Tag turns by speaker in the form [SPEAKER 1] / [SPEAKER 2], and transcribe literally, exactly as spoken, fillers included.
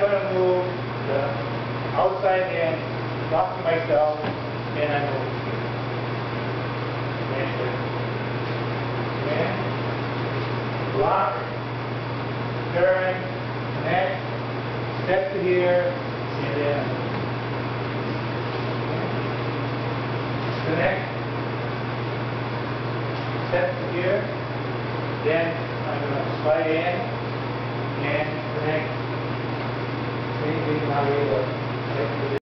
[SPEAKER 1] going to move the outside hand, lock myself, and I move here. And then block, turn, connect, step to here, and then connect, step to here, then I'm going to slide in and connect. Same thing now we will.